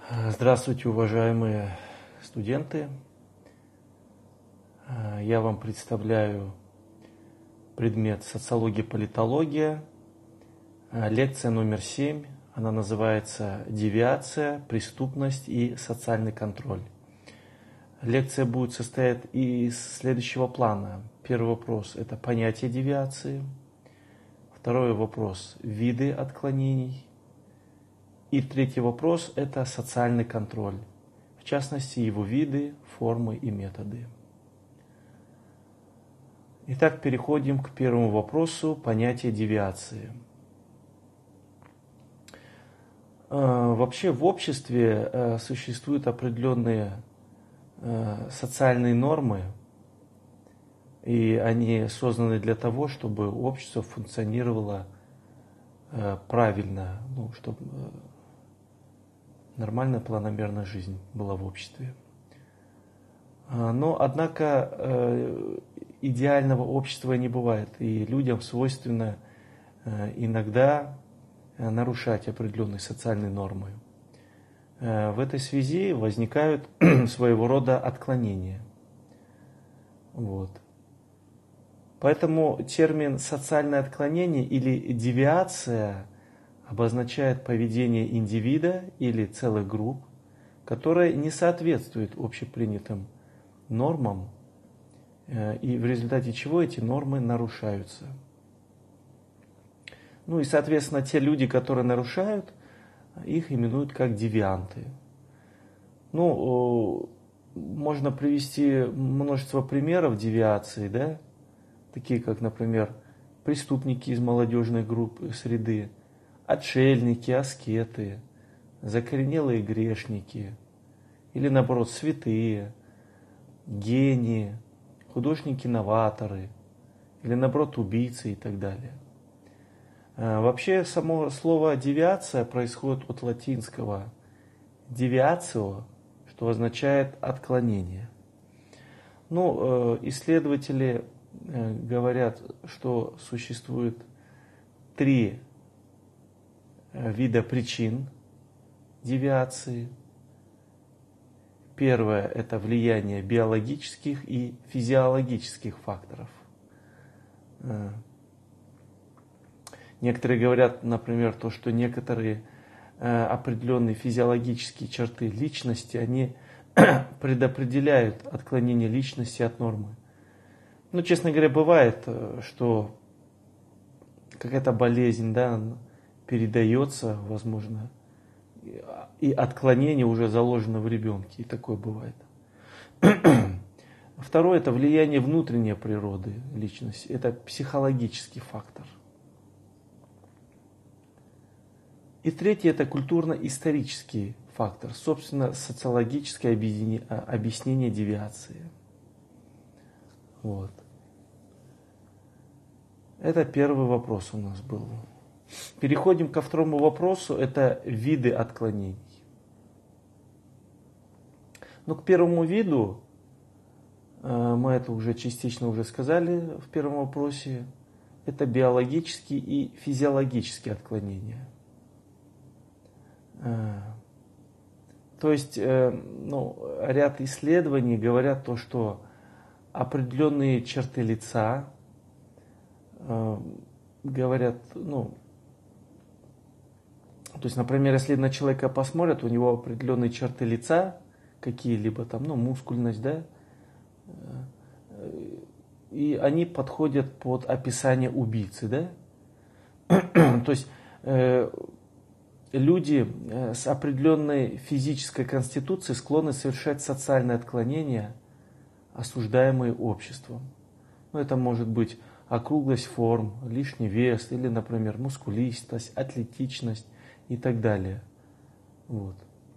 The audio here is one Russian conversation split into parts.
Здравствуйте, уважаемые студенты. Я вам представляю предмет социология-политология, лекция номер 7. Она называется «Девиация, преступность и социальный контроль». Лекция будет состоять из следующего плана. Первый вопрос – это понятие девиации. Второй вопрос – виды отклонений. И третий вопрос – это социальный контроль, в частности, его виды, формы и методы. Итак, переходим к первому вопросу – понятие девиации. Вообще в обществе существуют определенные социальные нормы, и они созданы для того, чтобы общество функционировало правильно, чтобы нормальная планомерная жизнь была в обществе. Но, однако, идеального общества не бывает, и людям свойственно иногда нарушать определенные социальные нормы. В этой связи возникают своего рода отклонения. Вот. Поэтому термин «социальное отклонение» или «девиация» обозначает поведение индивида или целых групп, которые не соответствуют общепринятым нормам, и в результате чего эти нормы нарушаются. И, соответственно, те люди, которые нарушают, их именуют как девианты. Можно привести множество примеров девиации, да? Такие как, например, преступники из молодежной группы, среды, отшельники, аскеты, закоренелые грешники, или наоборот святые, гении, художники-новаторы, или наоборот убийцы и так далее. Вообще само слово девиация происходит от латинского deviatio, что означает отклонение. Исследователи говорят, что существует 3 вида причин девиации. Первое – это влияние биологических и физиологических факторов. Некоторые говорят, например, что некоторые определенные физиологические черты личности, они предопределяют отклонение личности от нормы. Честно говоря, бывает, что какая-то болезнь, передается, возможно, и отклонение уже заложено в ребенке, и такое бывает. Второе – это влияние внутренней природы личности, это психологический фактор. И третье – это культурно-исторический фактор, собственно, социологическое объяснение девиации. Вот. Это первый вопрос у нас был. Переходим ко второму вопросу, это виды отклонений. К первому виду, мы это уже частично сказали в первом вопросе, это биологические и физиологические отклонения. То есть, ряд исследований говорят что определенные черты лица, говорят, то есть, например, если на человека посмотрят, у него определенные черты лица, какие-либо мускульность, и они подходят под описание убийцы, То есть, люди с определенной физической конституцией склонны совершать социальные отклонения, осуждаемые обществом. Это может быть округлость форм, лишний вес, или, например, мускулистость, атлетичность и так далее. Вот.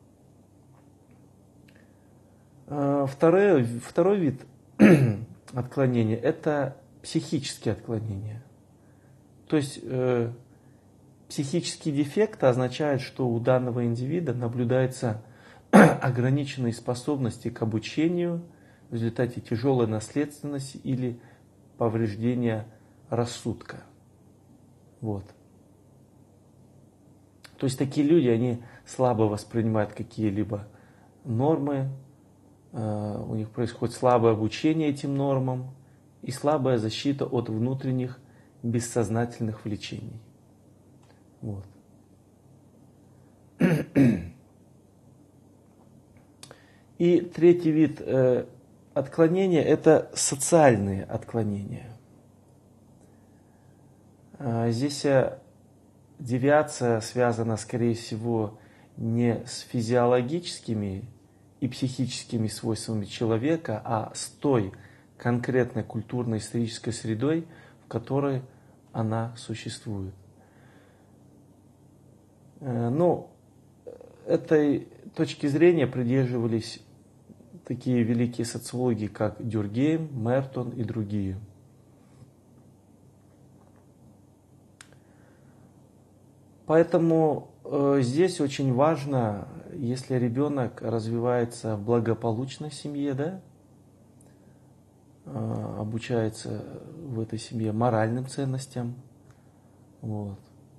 Второй вид отклонения – это психические отклонения. То есть психический дефект означает, что у данного индивида наблюдаются ограниченные способности к обучению в результате тяжелой наследственности или повреждения рассудка. Вот. То есть такие люди, они слабо воспринимают какие-либо нормы, у них происходит слабое обучение этим нормам и слабая защита от внутренних бессознательных влечений. Вот. И третий вид отклонения – это социальные отклонения. Здесь девиация связана, скорее всего, не с физиологическими и психическими свойствами человека, а с той конкретной культурно-исторической средой, в которой она существует. Ну, этой точки зрения придерживались такие великие социологи, как Дюркгейм, Мертон и другие. Поэтому здесь очень важно, если ребенок развивается в благополучной семье, да, обучается в этой семье моральным ценностям, вот.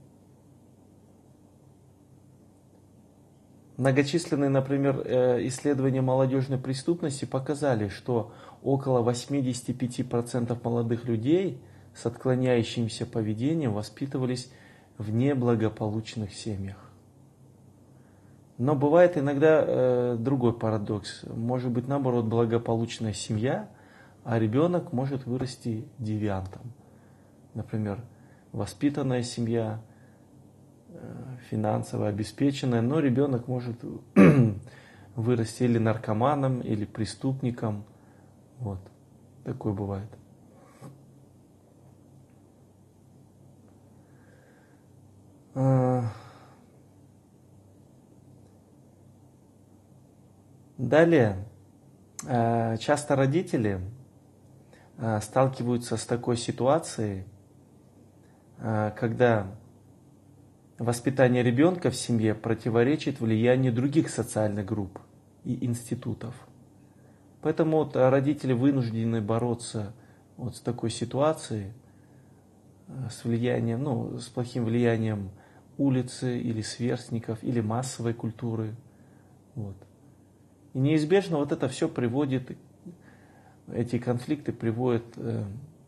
Многочисленные, например, исследования молодежной преступности показали, что около 85% молодых людей с отклоняющимся поведением воспитывались в неблагополучных семьях. Но бывает иногда другой парадокс. Может быть, наоборот, благополучная семья, а ребенок может вырасти девиантом. Например, воспитанная семья, финансово обеспеченная, но ребенок может вырасти или наркоманом, или преступником. Вот. Такое бывает. Далее, часто родители сталкиваются с такой ситуацией, когда воспитание ребенка в семье противоречит влиянию других социальных групп и институтов. Поэтому вот родители вынуждены бороться вот с такой ситуацией, с влиянием, ну, с плохим влиянием улицы или сверстников, или массовой культуры. Вот. И неизбежно вот это все приводит, эти конфликты приводят к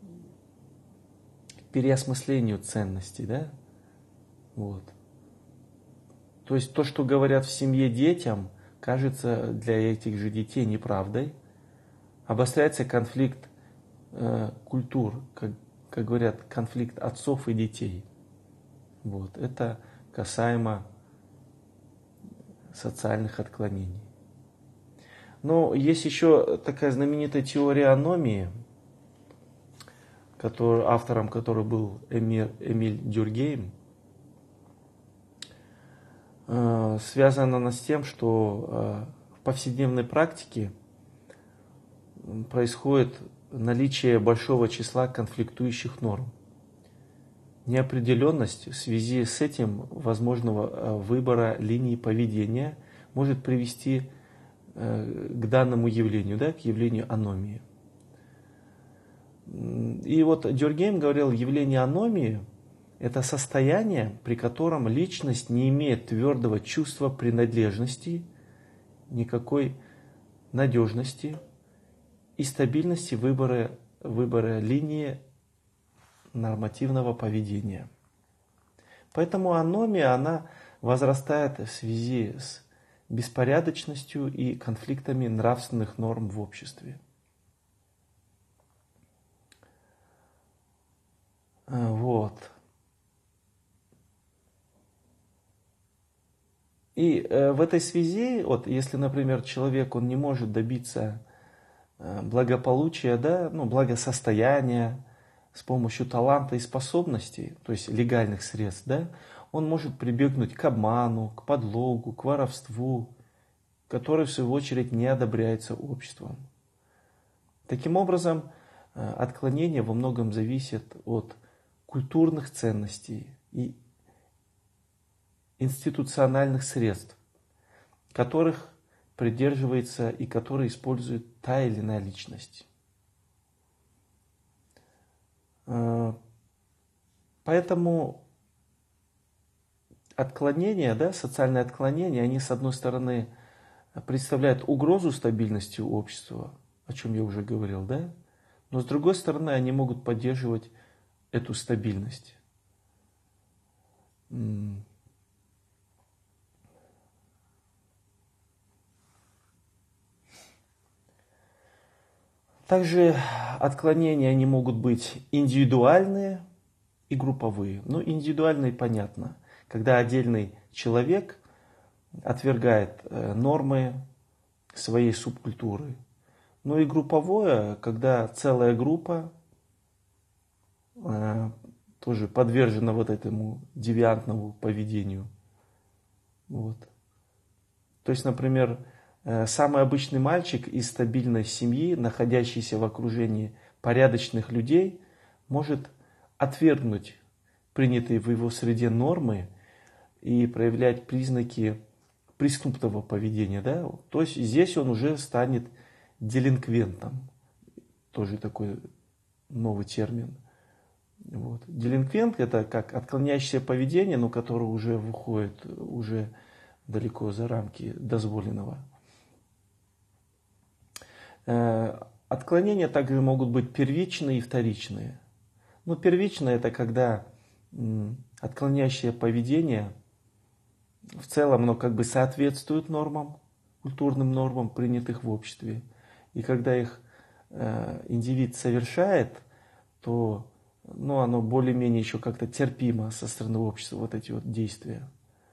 переосмыслению ценностей, да? Вот. То есть то, что говорят в семье детям, кажется для этих же детей неправдой. Обостряется конфликт культур, как говорят, конфликт отцов и детей. Вот. Это касаемо социальных отклонений. Но есть еще такая знаменитая теория аномии, автором которой был Эмиль Дюркгейм. Связана она с тем, что в повседневной практике происходит наличие большого числа конфликтующих норм. Неопределенность в связи с этим возможного выбора линии поведения может привести к данному явлению, да, к явлению аномии. И вот Дюркгейм говорил, явление аномии – это состояние, при котором личность не имеет твердого чувства принадлежности, никакой надежности и стабильности выбора линии нормативного поведения. Поэтому аномия, она возрастает в связи с беспорядочностью и конфликтами нравственных норм в обществе. Вот. И в этой связи, вот если, например, человек, он не может добиться благополучия, да, ну, благосостояния с помощью таланта и способностей, то есть легальных средств, да, он может прибегнуть к обману, к подлогу, к воровству, который, в свою очередь, не одобряется обществом. Таким образом, отклонение во многом зависит от культурных ценностей и институциональных средств, которых придерживается и которые использует та или иная личность. Поэтому отклонения, да, социальные отклонения, они, с одной стороны, представляют угрозу стабильности общества, о чем я уже говорил, да, но с другой стороны, они могут поддерживать эту стабильность. Также отклонения, они могут быть индивидуальные и групповые. Ну, индивидуальные понятно, когда отдельный человек отвергает нормы своей субкультуры. Ну и групповое, когда целая группа тоже подвержена вот этому девиантному поведению. Вот. То есть, например, самый обычный мальчик из стабильной семьи, находящийся в окружении порядочных людей, может отвергнуть принятые в его среде нормы и проявлять признаки преступного поведения. Да? То есть здесь он уже станет делинквентом. Тоже такой новый термин. Вот. Делинквент – это как отклоняющееся поведение, но которое уже выходит уже далеко за рамки дозволенного. Отклонения также могут быть первичные и вторичные. Ну, первичное – это когда отклоняющее поведение в целом оно как бы соответствует нормам, культурным нормам, принятых в обществе. И когда их индивид совершает, то оно более-менее еще как-то терпимо со стороны общества, вот эти вот действия.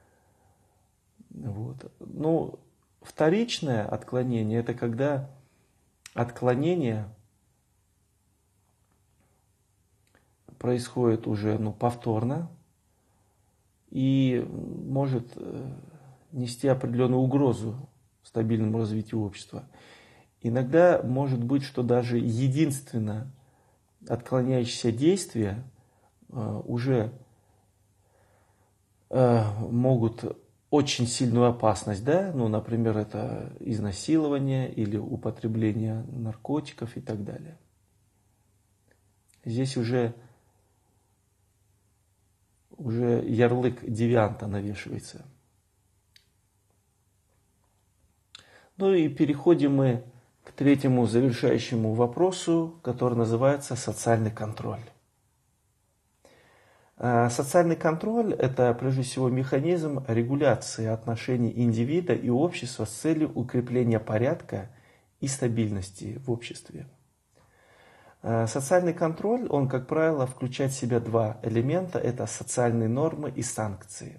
Вот. Ну, вторичное отклонение – это когда отклонение происходит уже повторно и может нести определенную угрозу стабильному развитию общества. Иногда может быть, что даже единственно отклоняющиеся действия уже могут очень сильную опасность, да, например, это изнасилование или употребление наркотиков и так далее. Здесь уже ярлык девианта навешивается. Ну и переходим мы к третьему завершающему вопросу, который называется социальный контроль. Социальный контроль – это прежде всего механизм регуляции отношений индивида и общества с целью укрепления порядка и стабильности в обществе. Социальный контроль, он, как правило, включает в себя два элемента – это социальные нормы и санкции.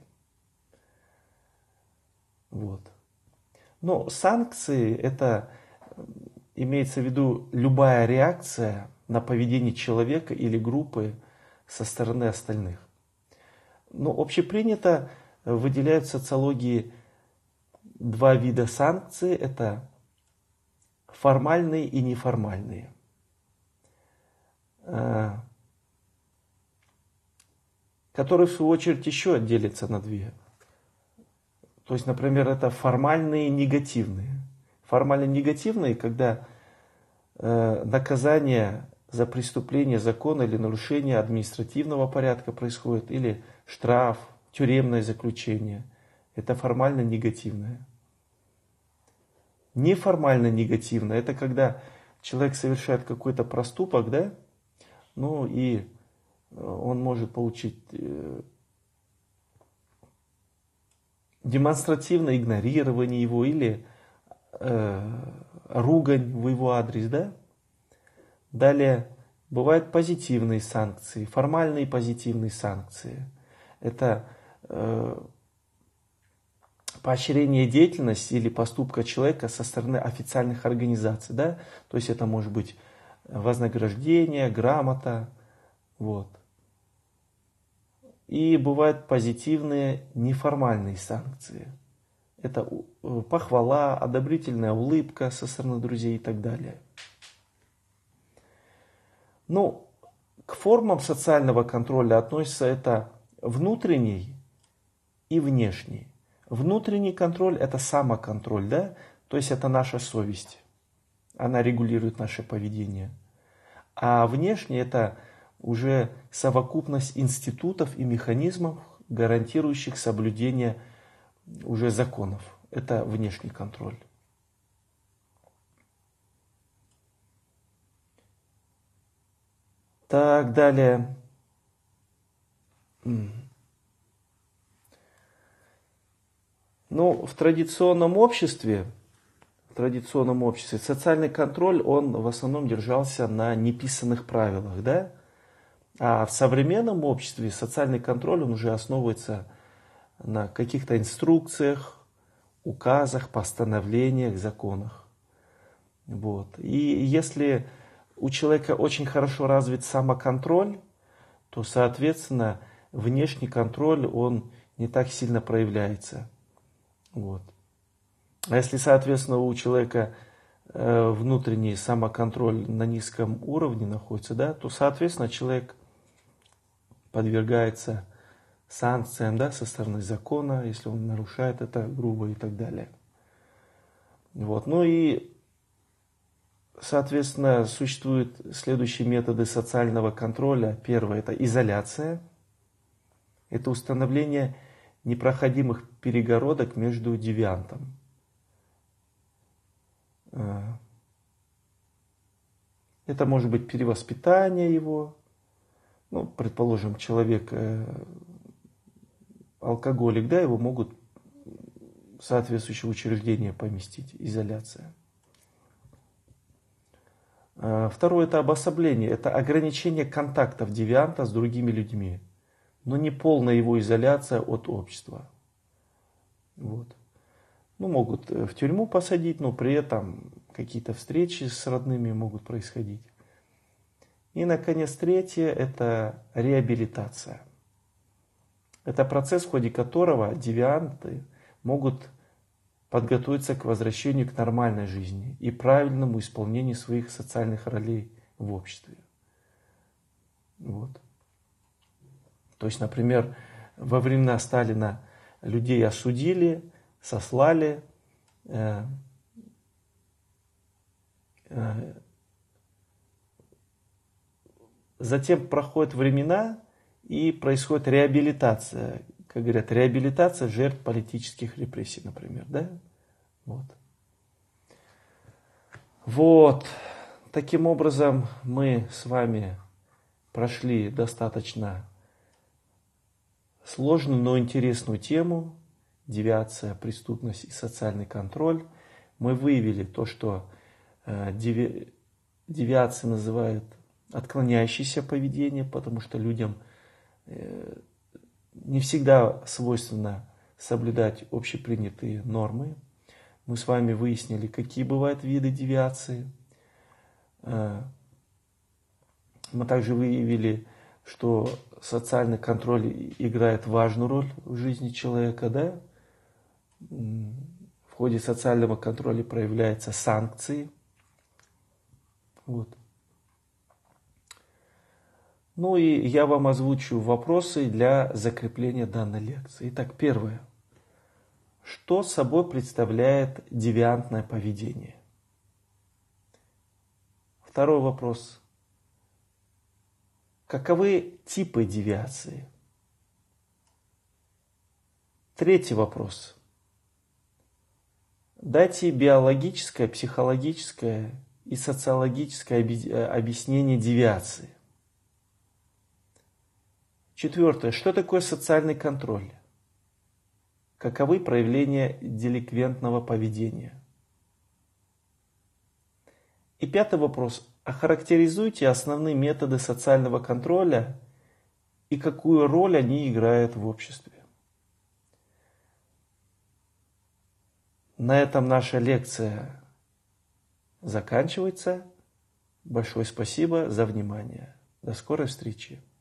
Вот. Но санкции – это имеется в виду любая реакция на поведение человека или группы со стороны остальных. Но общепринято выделяют в социологии два вида санкций. Это формальные и неформальные. Которые, в свою очередь, еще делятся на две. То есть, например, это формальные и негативные. Формально негативные, когда наказание за преступление закона или нарушение административного порядка происходит, или штраф, тюремное заключение. Это формально негативное. Неформально негативное – это когда человек совершает какой-то проступок, да, и он может получить демонстративное игнорирование его или ругань в его адрес, да. Далее бывают позитивные санкции, формальные и позитивные санкции. Это поощрение деятельности или поступка человека со стороны официальных организаций, да. То есть это может быть вознаграждение, грамота, вот. И бывают позитивные неформальные санкции. Это похвала, одобрительная улыбка со стороны друзей и так далее. К формам социального контроля относятся это внутренний и внешний. Внутренний контроль – это самоконтроль, да? То есть это наша совесть. Она регулирует наше поведение. А внешний – это уже совокупность институтов и механизмов, гарантирующих соблюдение уже законов. Это внешний контроль. Так, далее. Ну, в традиционном обществе социальный контроль, он в основном держался на неписанных правилах, да? А в современном обществе социальный контроль, он уже основывается на каких-то инструкциях, указах, постановлениях, законах. Вот. И если у человека очень хорошо развит самоконтроль, то, соответственно, внешний контроль, он не так сильно проявляется. Вот. А если, соответственно, у человека внутренний самоконтроль на низком уровне находится, да, то, соответственно, человек подвергается санкциям, да, со стороны закона, если он нарушает это грубо и так далее. Вот. Ну и, соответственно, существуют следующие методы социального контроля. Первое – это изоляция. Это установление непроходимых перегородок между девиантом. Это может быть перевоспитание его. Ну, предположим, человек алкоголик, да, его могут в соответствующее учреждение поместить, изоляция. Второе – это обособление, это ограничение контактов девианта с другими людьми, но не полная его изоляция от общества. Вот. Ну, могут в тюрьму посадить, но при этом какие-то встречи с родными могут происходить. И, наконец, третье – это реабилитация. Это процесс, в ходе которого девианты могут подготовиться к возвращению к нормальной жизни и правильному исполнению своих социальных ролей в обществе. Вот. То есть, например, во времена Сталина людей осудили, сослали, затем проходят времена и происходит реабилитация. Как говорят, реабилитация жертв политических репрессий, например. Да? Вот. Таким образом, мы с вами прошли достаточно сложную, но интересную тему. Девиация, преступность и социальный контроль. Мы выявили то, что девиация называют отклоняющееся поведение, потому что людям не всегда свойственно соблюдать общепринятые нормы. Мы с вами выяснили, какие бывают виды девиации. Мы также выявили, что социальный контроль играет важную роль в жизни человека, да? В ходе социального контроля проявляются санкции. Вот. Ну и я вам озвучу вопросы для закрепления данной лекции. Итак, первое. Что собой представляет девиантное поведение? Второй вопрос. Каковы типы девиации? Третий вопрос. Дайте биологическое, психологическое и социологическое объяснение девиации. Четвертое. Что такое социальный контроль? Каковы проявления деликвентного поведения? И пятый вопрос. Охарактеризуйте основные методы социального контроля и какую роль они играют в обществе. На этом наша лекция заканчивается. Большое спасибо за внимание. До скорой встречи.